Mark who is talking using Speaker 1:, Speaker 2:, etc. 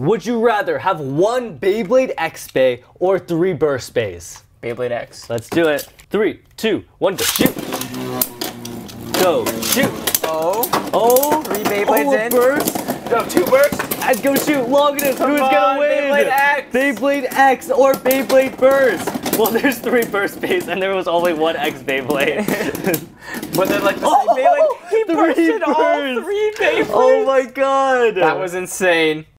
Speaker 1: Would you rather have 1 Beyblade X Bay or 3 Burst Bays?
Speaker 2: Beyblade X.
Speaker 1: Let's do it. 3, 2, 1, go shoot. Go shoot. Oh,
Speaker 2: 3 Beyblades in.
Speaker 1: Burst.
Speaker 2: No, 2 bursts.
Speaker 1: And go shoot. Longinus, who's gonna win?
Speaker 2: Beyblade X.
Speaker 1: Beyblade X or Beyblade Burst. Well, there's 3 Burst Bays and there was only 1 X Beyblade.
Speaker 2: But they're like the same Beyblade. He bursted all 3 Beyblades.
Speaker 1: Oh my god.
Speaker 2: That was insane.